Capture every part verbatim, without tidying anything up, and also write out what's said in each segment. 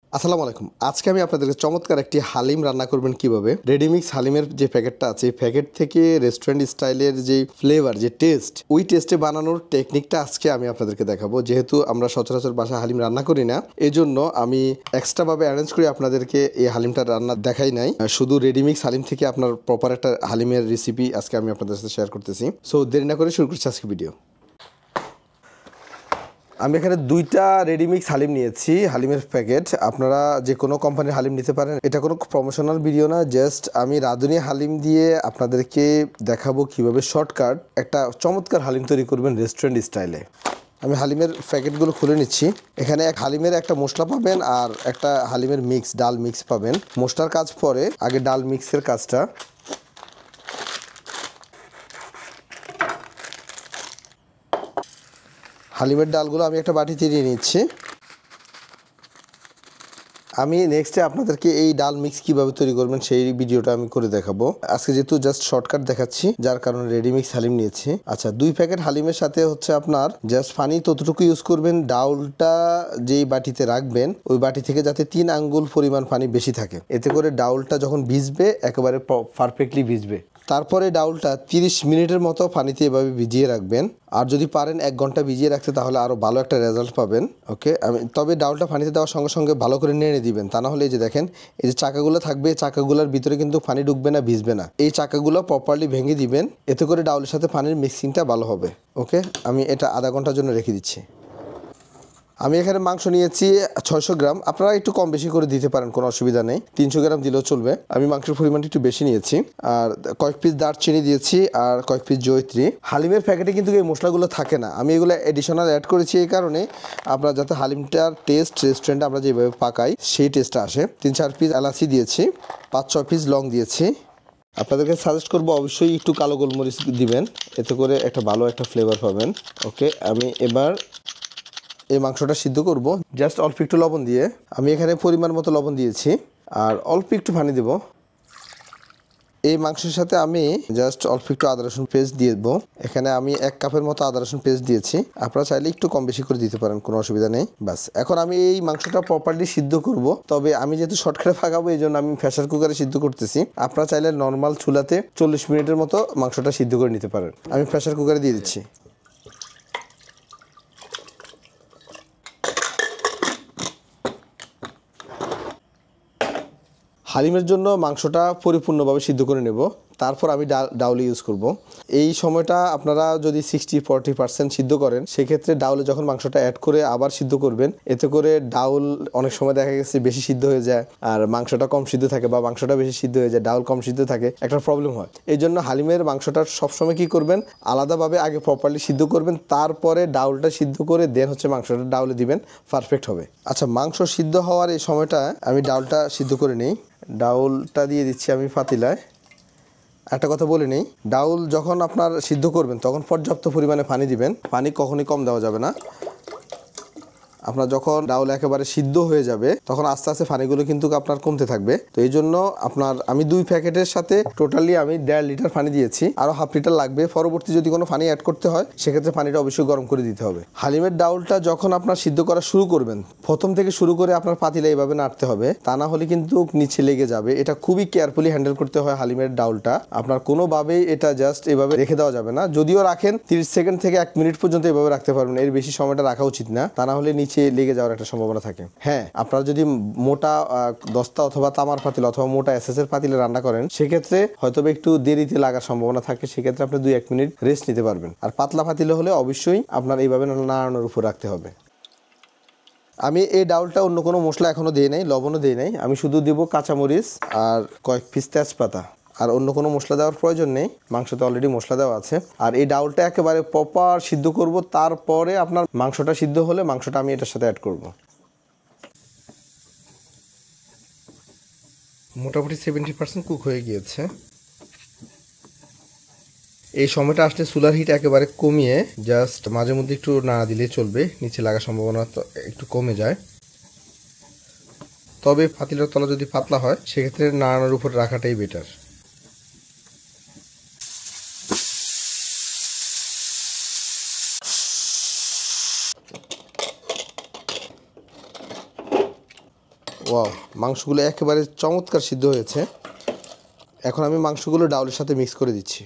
আসসালামু আলাইকুম। আজকে আমি আপনাদেরকে চমৎকার একটি হালিম রান্না করবেন কিভাবে। রেডিমিক্স হালিমের যে প্যাকেটটা আছে এই প্যাকেট থেকে রেস্টুরেন্ট স্টাইলের যে ফ্লেভার যে টেস্ট ওই টেস্টে বানানোর টেকনিকটা আজকে আমি আপনাদেরকে দেখাবো। যেহেতু আমরা সচরাচর বাসায় হালিম রান্না করি না, এজন্য আমি এক্সট্রাভাবে অ্যারেঞ্জ করে আপনাদেরকে এই হালিমটা রান্না দেখাই নাই। শুধু রেডিমিক্স হালিম থেকে আপনার প্রপার একটা হালিমের রেসিপি আজকে আমি আপনাদের সাথে শেয়ার করতেছি। সো দেরি না করে শুরু করছি আজকে ভিডিও। আমি এখানে দুইটা রেডিমিক্স হালিম নিয়েছি, হালিমের প্যাকেট। আপনারা যে কোনো কোম্পানির হালিম নিতে পারেন, এটা কোনো প্রমোশনাল ভিডিও না, জাস্ট আমি রাঁধুনি হালিম দিয়ে আপনাদেরকে দেখাবো কিভাবে শর্টকাট একটা চমৎকার হালিম তৈরি করবেন রেস্টুরেন্ট স্টাইলে। আমি হালিমের প্যাকেটগুলো খুলে নিচ্ছি। এখানে এক হালিমের একটা মশলা পাবেন আর একটা হালিমের মিক্স ডাল মিক্স পাবেন। মশলার কাজ পরে, আগে ডাল মিক্সের কাজটা। হালিমের ডালগুলো আমি একটা বাটিতে নিয়ে নিচ্ছি। আমি নেক্সটে আপনাদেরকে এই ডাল মিক্স কীভাবে তৈরি করবেন সেই ভিডিওটা আমি করে দেখাবো। আজকে যেহেতু জাস্ট শর্টকাট দেখাচ্ছি, যার কারণে রেডিমিক্স হালিম নিয়েছি। আচ্ছা, দুই প্যাকেট হালিমের সাথে হচ্ছে আপনার জাস্ট পানি ততটুকু ইউজ করবেন। ডাউলটা যেই বাটিতে রাখবেন ওই বাটি থেকে যাতে তিন আঙ্গুল পরিমাণ পানি বেশি থাকে, এতে করে ডাউলটা যখন ভিজবে একেবারে পারফেক্টলি ভিজবে। তারপরে ডাউলটা তিরিশ মিনিটের মতো পানিতে এভাবে ভিজিয়ে রাখবেন। আর যদি পারেন এক ঘন্টা ভিজিয়ে রাখতে তাহলে আরও ভালো একটা রেজাল্ট পাবেন। ওকে, আমি তবে ডাউলটা পানিতে দেওয়ার সঙ্গে সঙ্গে ভালো করে নেড়ে দিবেন, তা না হলে এই যে দেখেন এই যে চাকাগুলো থাকবে, চাকাগুলোর ভিতরে কিন্তু পানি ঢুকবে না, ভিজবে না। এই চাকাগুলো প্রপারলি ভেঙে দিবেন, এতে করে ডাউলের সাথে পানির মিক্সিংটা ভালো হবে। ওকে, আমি এটা আধা ঘন্টার জন্য রেখে দিচ্ছি। আমি এখানে মাংস নিয়েছি ছয়শো গ্রাম। আপনারা একটু কম বেশি করে দিতে পারেন, কোনো অসুবিধা নেই। তিনশো গ্রাম দিলেও চলবে। আমি মাংসের পরিমাণটা একটু বেশি নিয়েছি। আর কয়েক পিস দারচিনি দিয়েছি আর কয়েক পিস জয়িত্রী। হালিমের প্যাকেটে কিন্তু এই মশলাগুলো থাকে না, আমি এগুলো এডিশনাল অ্যাড করেছি এই কারণে আপনার যাতে হালিমটার টেস্ট রেস্টুরেন্টে আমরা যেভাবে পাকাই সেই টেস্টটা আসে। তিন চার পিস এলাচি দিয়েছি, পাঁচ ছয় পিস লং দিয়েছি। আপনাদেরকে সাজেস্ট করবো অবশ্যই একটু কালো গোলমরিচ দিবেন, এতে করে একটা ভালো একটা ফ্লেভার পাবেন। ওকে, আমি এবার এই মাংসটা সিদ্ধ করব জাস্ট অল্প একটু লবণ দিয়ে। আমি এখানে পরিমাণ মতো লবণ দিয়েছি আর অল্প একটু পানি দেব। এই মাংসের সাথে আমি জাস্ট অল্প একটু আদা রসুন পেস্ট দিয়ে দেবো। এখানে আমি এক কাপের মতো আদা রসুন পেস্ট দিয়েছি, আপনারা চাইলে একটু কম বেশি করে দিতে পারেন, কোনো অসুবিধা নেই। বাস, এখন আমি এই মাংসটা প্রপারলি সিদ্ধ করব। তবে আমি যেহেতু শর্টকাটে ফাঁকাবো এই জন্য আমি প্রেসার কুকারে সিদ্ধ করতেছি। আপনারা চাইলে নর্মাল চুলাতে চল্লিশ মিনিটের মতো মাংসটা সিদ্ধ করে নিতে পারেন। আমি প্রেসার কুকারে দিয়ে দিচ্ছি। হালিমের জন্য মাংসটা পরিপূর্ণভাবে সিদ্ধ করে নেব, তারপর আমি ডাল ডাউল ইউজ করব। এই সময়টা আপনারা যদি সিক্সটি ফর্টি পার্সেন্ট সিদ্ধ করেন, সেক্ষেত্রে ডাউলে যখন মাংসটা অ্যাড করে আবার সিদ্ধ করবেন, এতে করে ডাউল অনেক সময় দেখা গেছে বেশি সিদ্ধ হয়ে যায় আর মাংসটা কম সিদ্ধ থাকে, বা মাংসটা বেশি সিদ্ধ হয়ে যায় ডাউল কম সিদ্ধ থাকে, একটা প্রবলেম হয়। এই জন্য হালিমের মাংসটা সবসময় কী করবেন, আলাদাভাবে আগে প্রপারলি সিদ্ধ করবেন, তারপরে ডাউলটা সিদ্ধ করে দেন হচ্ছে মাংসটা ডাউলে দিবেন, পারফেক্ট হবে। আচ্ছা, মাংস সিদ্ধ হওয়ার এই সময়টা আমি ডাউলটা সিদ্ধ করে নিই। ডাউলটা দিয়ে দিচ্ছি আমি পাতিলায়। একটা কথা বলে নেই, ডাউল যখন আপনার সিদ্ধ করবেন তখন পর্যাপ্ত পরিমাণে পানি দিবেন, পানি কখনই কম দেওয়া যাবে না। আপনার যখন ডাউল একেবারে সিদ্ধ হয়ে যাবে তখন আস্তে আস্তে পানিগুলো কিন্তু আপনার কমতে থাকবে। তো এই জন্য আপনার আমি দুই প্যাকেটের সাথে টোটালি আমি দেড় লিটার পানি দিয়েছি, আরও হাফ লিটার লাগবে। পরবর্তী যদি কোনো পানি অ্যাড করতে হয় সেক্ষেত্রে পানিটা অবশ্যই গরম করে দিতে হবে। হালিমের ডাউলটা যখন আপনার সিদ্ধ করা শুরু করবেন, প্রথম থেকে শুরু করে আপনার পাতিলা এইভাবে নাড়তে হবে, তা না হলে কিন্তু নিচে লেগে যাবে। এটা খুবই কেয়ারফুলি হ্যান্ডেল করতে হয় হালিমের ডাউলটা। আপনার কোনোভাবেই এটা জাস্ট এভাবে রেখে দেওয়া যাবে না। যদিও রাখেন তিরিশ সেকেন্ড থেকে এক মিনিট পর্যন্ত এভাবে রাখতে পারবেন, এর বেশি সময়টা রাখা উচিত না, তা না হলে নিচে লেগে যাওয়ার একটা সম্ভাবনা থাকে। হ্যাঁ, আপনারা যদি মোটা দস্তা অথবা তামার পাতিল অথবা মোটা এসএসের পাতিলে রান্না করেন, সেক্ষেত্রে হয়তো একটু দেরিতে লাগার সম্ভাবনা থাকে, সেক্ষেত্রে আপনি দুই এক মিনিট রেস্ট নিতে পারবেন। আর পাতলা পাতিলে হলে অবশ্যই আপনার এইভাবে নাড়ানোর উপর রাখতে হবে। আমি এই ডাউলটা অন্য কোনো মশলা এখনও দিই নাই, লবণও দিই নাই। আমি শুধু দেবো কাঁচামরিচ আর কয়েক পিস তেজপাতা, আর অন্য কোনো মশলা দেওয়ার প্রয়োজন নেই, মাংসতে অলরেডি মশলা দেওয়া আছে। আর এই ডাউলটা একেবারে প্রপার সিদ্ধ করব, তারপরে আপনার মাংসটা সিদ্ধ হলে মাংসটা আমি এটার সাথে অ্যাড করব। মোটামুটি সেভেন্টি পার্সেন্ট কুক হয়ে গিয়েছে। এই সময়টা আসলে চুলার হিট একেবারে কমিয়ে জাস্ট মাঝে মধ্যে একটু নাড়া দিলে চলবে, নিচে লাগার সম্ভাবনা একটু কমে যায়। তবে পাতিলের তলা যদি পাতলা হয় সেক্ষেত্রে নাড়ানোর উপর রাখাটাই বেটার। ওয়াও, মাংসগুলো একেবারে চমৎকার সিদ্ধ হয়েছে। এখন আমি মাংসগুলো ডাউলের সাথে মিক্স করে দিচ্ছি।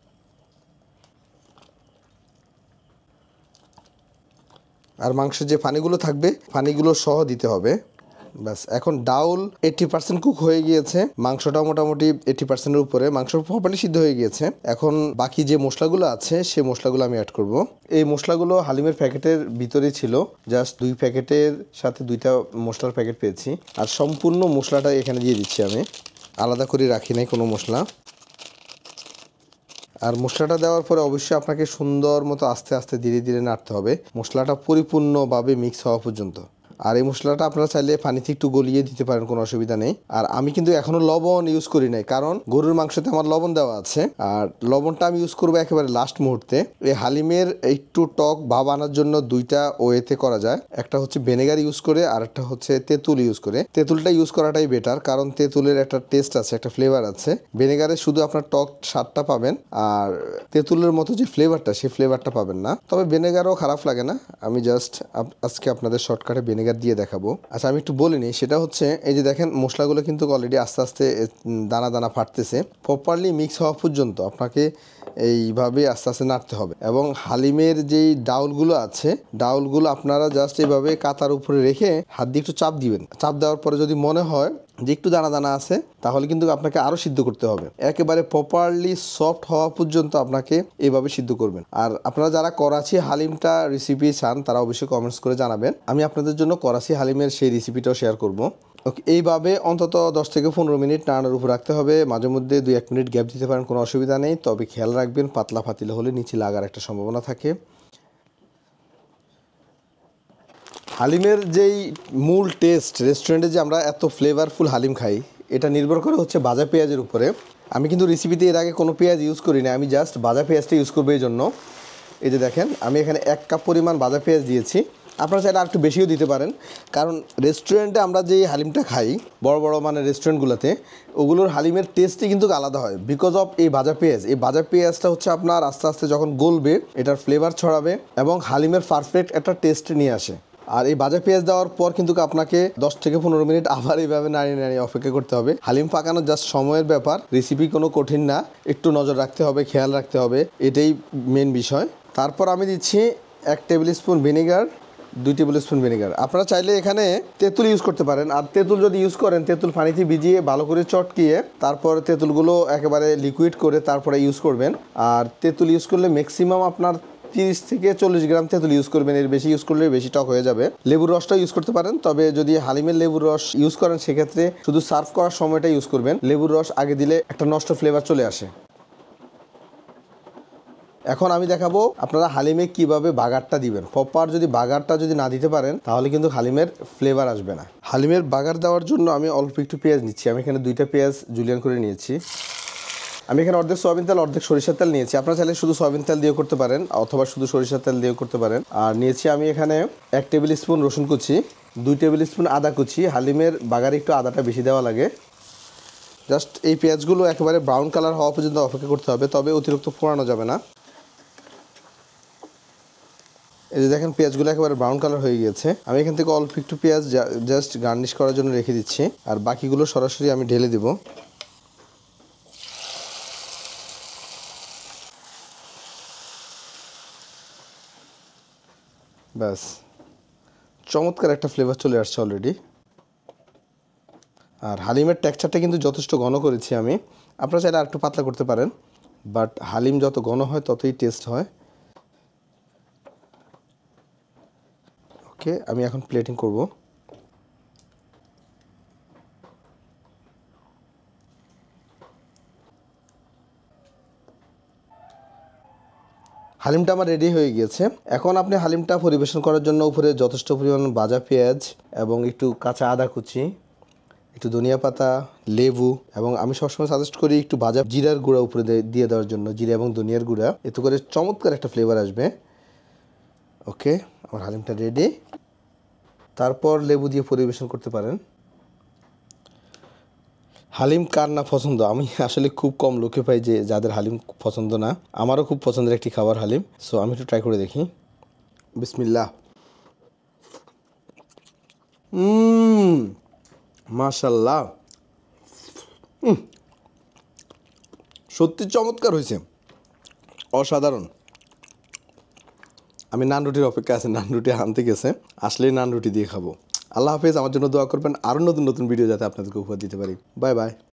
আর মাংসের যে পানিগুলো থাকবে পানিগুলো সহ দিতে হবে। ব্যাস, এখন ডাউল এইট্টি পার্সেন্ট কুক হয়ে গিয়েছে, মাংসটাও মোটামুটি এইট্টি পার্সেন্টের উপরে, মাংস প্রপারলি সিদ্ধ হয়ে গিয়েছে। এখন বাকি যে মশলাগুলো আছে সেই মশলাগুলো আমি অ্যাড করব। এই মশলাগুলো হালিমের প্যাকেটের ভিতরেই ছিল, জাস্ট দুই প্যাকেটের সাথে দুইটা মশলার প্যাকেট পেয়েছি। আর সম্পূর্ণ মশলাটা এখানে দিয়ে দিচ্ছি, আমি আলাদা করে রাখি নাই কোনো মশলা। আর মশলাটা দেওয়ার পরে অবশ্যই আপনাকে সুন্দর মতো আস্তে আস্তে ধীরে ধীরে নাড়তে হবে, মশলাটা পরিপূর্ণভাবে মিক্স হওয়া পর্যন্ত। আর এই মশলাটা আপনারা চাইলে পানিতে একটু গলিয়ে দিতে পারেন, কোনো অসুবিধা নেই। আর আমি কিন্তু এখনো লবণ ইউজ করি নাই, কারণ গরুর মাংসতে আমার লবণ দেওয়া আছে। আর লবণটা আমি ইউজ করবো একেবারে লাস্ট মুহূর্তে। এই হালিমের একটু টক ভাব আনার জন্য দুইটা ওয়েতে করা যায়, একটা হচ্ছে ভিনেগার ইউজ করে আর একটা হচ্ছে তেঁতুল ইউজ করে। তেঁতুলটা ইউজ করাটাই বেটার, কারণ তেঁতুলের একটা টেস্ট আছে, একটা ফ্লেভার আছে। ভিনেগারে শুধু আপনার টক স্বাদটা পাবেন, আর তেঁতুলের মতো যে ফ্লেভারটা সেই ফ্লেভারটা পাবেন না। তবে ভিনেগারও খারাপ লাগে না, আমি জাস্ট আজকে আপনাদের শর্টকাটে ভিনেগার দিয়ে দেখাবো। আচ্ছা, আমি একটু বলে নিই, সেটা হচ্ছে এই যে দেখেন মশলাগুলো কিন্তু অলরেডি আস্তে আস্তে দানা দানা ফাটতেছে। প্রপারলি মিক্স হওয়া পর্যন্ত আপনাকে এইভাবে আস্তে আস্তে নাড়তে হবে। এবং হালিমের যেই ডাউলগুলো আছে, ডাউলগুলো আপনারা জাস্ট এইভাবে কাতার উপরে রেখে হাত দিয়ে একটু চাপ দিবেন। চাপ দেওয়ার পরে যদি মনে হয় যে একটু দানা দানা আছে, তাহলে কিন্তু আপনাকে আরও সিদ্ধ করতে হবে। একেবারে প্রপারলি সফট হওয়া পর্যন্ত আপনাকে এইভাবে সিদ্ধ করবেন। আর আপনারা যারা করাচি হালিমটা রেসিপি চান তারা অবশ্যই কমেন্টস করে জানাবেন, আমি আপনাদের জন্য করাচি হালিমের সেই রেসিপিটাও শেয়ার করব। ওকে, এইভাবে অন্তত দশ থেকে পনেরো মিনিট নাড়ানোর উপর রাখতে হবে। মাঝে মধ্যে দুই এক মিনিট গ্যাপ দিতে পারেন, কোনো অসুবিধা নেই। তবে খেয়াল রাখবেন পাতলা পাতিলা হলে নিচে লাগার একটা সম্ভাবনা থাকে। হালিমের যেই মূল টেস্ট, রেস্টুরেন্টে যে আমরা এত ফ্লেভারফুল হালিম খাই, এটা নির্ভর করে হচ্ছে ভাজা পেঁয়াজের উপরে। আমি কিন্তু রেসিপিতে এর আগে কোনো পেঁয়াজ ইউজ করি না, আমি জাস্ট ভাজা পেঁয়াজটা ইউজ করবো। এই জন্য এই যে দেখেন আমি এখানে এক কাপ পরিমাণ ভাজা পেঁয়াজ দিয়েছি। আপনারা চাইলে আর একটু বেশিও দিতে পারেন, কারণ রেস্টুরেন্টে আমরা যেই হালিমটা খাই বড় বড় মানে রেস্টুরেন্টগুলোতে, ওগুলোর হালিমের টেস্টই কিন্তু আলাদা হয় বিকজ অফ এই ভাজা পেঁয়াজ। এই ভাজা পেঁয়াজটা হচ্ছে আপনার আস্তে আস্তে যখন গলবে এটার ফ্লেভার ছড়াবে এবং হালিমের পারফেক্ট একটা টেস্ট নিয়ে আসে। আর এই ভাজা পেঁয়াজ দেওয়ার পর কিন্তু আপনাকে দশ থেকে পনেরো মিনিট আবার এইভাবে নাড়িয়ে নাড়িয়ে অপেক্ষা করতে হবে। হালিম পাকানোর জাস্ট সময়ের ব্যাপার, রেসিপি কোনো কঠিন না, একটু নজর রাখতে হবে, খেয়াল রাখতে হবে, এটাই মেন বিষয়। তারপর আমি দিচ্ছি এক টেবিল স্পুন ভিনেগার, দুই টেবিল স্পুন ভিনেগার। আপনারা চাইলে এখানে তেঁতুল ইউজ করতে পারেন। আর তেঁতুল যদি ইউজ করেন, তেঁতুল পানিতে ভিজিয়ে ভালো করে চটকিয়ে তারপর তেঁতুলগুলো একেবারে লিকুইড করে তারপরে ইউজ করবেন। আর তেঁতুল ইউজ করলে ম্যাক্সিমাম আপনার তিরিশ থেকে চল্লিশ গ্রাম তেঁতুল ইউজ করবেন, এর বেশি ইউজ করলে বেশি টক হয়ে যাবে। লেবুর রসটা ইউজ করতে পারেন, তবে যদি হালিমের লেবুর রস ইউজ করেন সেক্ষেত্রে শুধু সার্ভ করার সময়টা ইউজ করবেন। লেবুর রস আগে দিলে একটা নষ্ট ফ্লেভার চলে আসে। এখন আমি দেখাবো আপনারা হালিমে কিভাবে বাগারটা দিবেন। প্রপার যদি বাগারটা যদি না দিতে পারেন তাহলে কিন্তু হালিমের ফ্লেভার আসবে না। হালিমের বাগার দেওয়ার জন্য আমি অল্প একটু পেঁয়াজ নিচ্ছি। আমি এখানে দুইটা পেঁয়াজ জুলিয়ান করে নিয়েছি। আমি এখানে অর্ধেক সয়াবিন তেল অর্ধেক সরিষার তেল নিয়েছি। আপনারা চাইলে শুধু সয়াবিন তেল দিয়ে করতে পারেন অথবা শুধু সরিষার তেল দিয়ে করতে পারেন। আর নিয়েছি আমি এখানে এক টেবিল স্পুন রসুন কুচি, দুই টেবিল স্পুন আদা কুচি। হালিমের বাগারে একটু আদাটা বেশি দেওয়া লাগে। জাস্ট এই পেঁয়াজগুলো একেবারে ব্রাউন কালার হওয়া পর্যন্ত অপেক্ষা করতে হবে, তবে অতিরিক্ত পোড়ানো যাবে না। এই যে দেখেন পেঁয়াজগুলো একেবারে ব্রাউন কালার হয়ে গিয়েছে। আমি এখান থেকে অল্প একটু পেঁয়াজ জাস্ট গার্নিশ করার জন্য রেখে দিচ্ছি, আর বাকিগুলো সরাসরি আমি ঢেলে দেব। ব্যাস, চমৎকার একটা ফ্লেভার চলে আসছে অলরেডি। আর হালিমের টেক্সচারটা কিন্তু যথেষ্ট ঘন করেছি আমি। আপনারা চাইলে আর একটু পাতলা করতে পারেন, বাট হালিম যত ঘন হয় ততই টেস্ট হয়। ওকে, আমি এখন প্লেটিং করব। হালিমটা আমার রেডি হয়ে গিয়েছে। এখন আপনি হালিমটা পরিবেশন করার জন্য উপরে যথেষ্ট পরিমাণ ভাজা পেঁয়াজ এবং একটু কাঁচা আদা কুচি, একটু ধনিয়া পাতা, লেবু, এবং আমি সবসময় সাজেস্ট করি একটু ভাজা জিরার গুঁড়া উপরে দিয়ে দেওয়ার জন্য, জিরা এবং ধনিয়ার গুঁড়া, এতে করে চমৎকার একটা ফ্লেভার আসবে। ওকে, আমার হালিমটা রেডি। তারপর লেবু দিয়ে পরিবেশন করতে পারেন। হালিম কার না পছন্দ, আমি আসলে খুব কম লোকে পাই যে যাদের হালিম পছন্দ না। আমারও খুব পছন্দের একটি খাবার হালিম। সো আমি একটু ট্রাই করে দেখি। বিসমিল্লাহ। হুম মাশাল্লাহ, সত্যি চমৎকার হয়েছে, অসাধারণ। আমি নান রুটির অপেক্ষা আছে, নান রুটি আনতে গেছে, আসলেই নান রুটি দিয়ে খাবো। আল্লাহ হাফেজ, আমার জন্য দোয়া করবেন, আরও নতুন নতুন ভিডিও যাতে আপনাদেরকে উপহার দিতে পারি। Bye by.